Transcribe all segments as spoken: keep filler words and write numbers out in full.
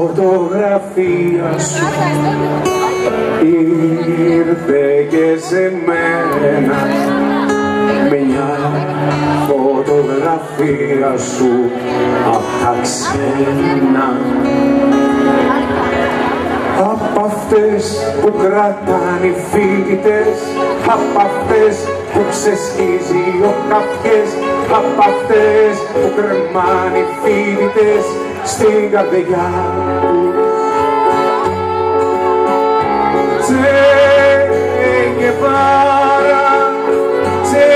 φωτογραφία σου ήρθε και σε μένα, μια φωτογραφία σου απ' τα ξένα, απ' αυτές που κρατάνε οι φοιτητές, απ' αυτές που ξεσχίζει ο καφιές, απ' αυτές που κρεμάνε οι φοιτητές στην καρδιά του. Che Guevara, Che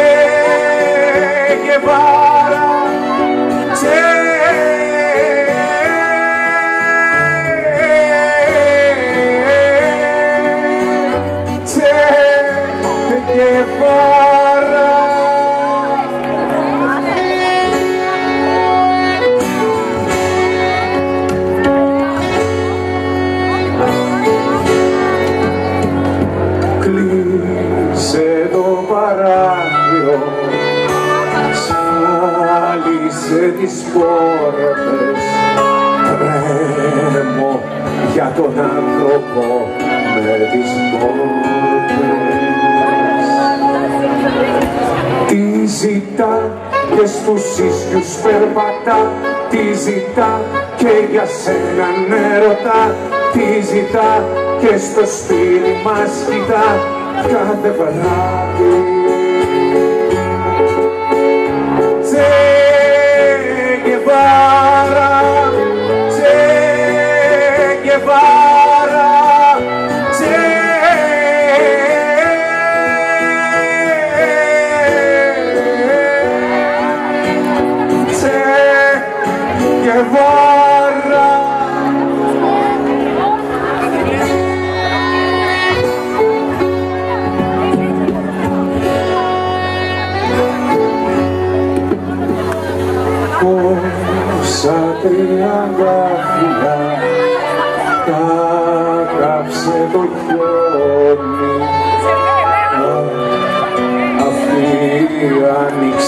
Guevara, Che Guevara. Κλείσε το παράθυρο, ασφάλισε τις πόρτες, τρέμω για τον άνθρωπο με τις πόρτες. Τι ζητά και στους ίσιους περπατά, τι ζητά και για σένα έρωτα, τι ζητά και στο σπίτι μας κοιτά κάθε βράδυ. Che Guevara, Che Guevara, Che Guevara. Πόσα τριαντάφυλλα τα κάψε το χιόνι, αυτή η άνοιξη